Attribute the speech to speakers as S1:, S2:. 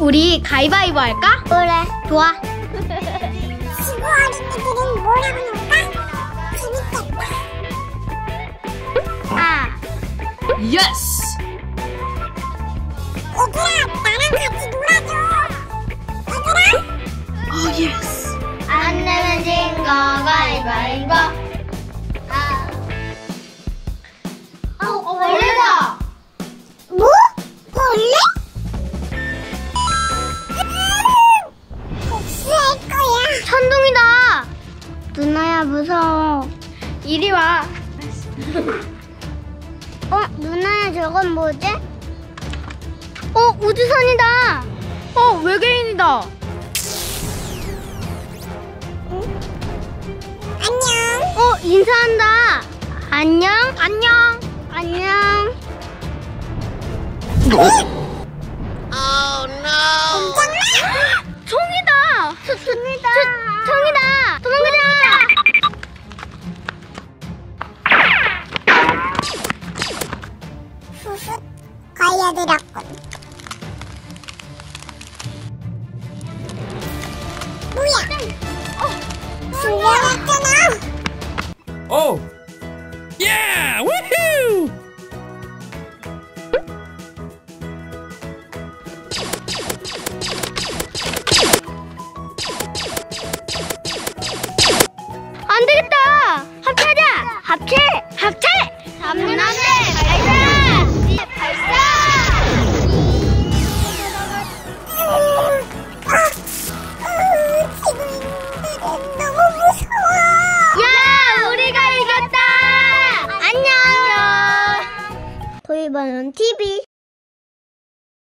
S1: 우리 가위바위보 할까?
S2: 그래.
S1: 좋아.
S2: 지구 어린이들은 뭐라고 놀까? 재밌겠다.
S1: 아.
S3: 예스!
S2: 얘들아, 나랑 같이 놀아줘. 얘들아.
S3: 오 예스!
S1: 안 내면 진 거 가위바위보. 벌레다.
S2: 뭐? 벌레? 복수할 거야.
S1: 천둥이다.
S2: 누나야, 무서워.
S1: 이리 와.
S2: 누나야, 저건 뭐지?
S1: 우주선이다. 외계인이다.
S2: 안녕.
S1: 인사한다. 안녕. 안녕. 안녕. 총이다.
S2: 총이다.
S1: 총이다. 도망가자.
S2: 훗, 걸려들었군. 뭐야? 숨겨놨잖아.
S3: Oh! Yeah! Woohoo!
S1: 안 되겠다. 합체하자. 합체. 잡는 안돼. 발사.
S2: 지구인들은 너무 무서워.
S1: 야, 우리가 이겼다. 안녕. 도이버는 TV.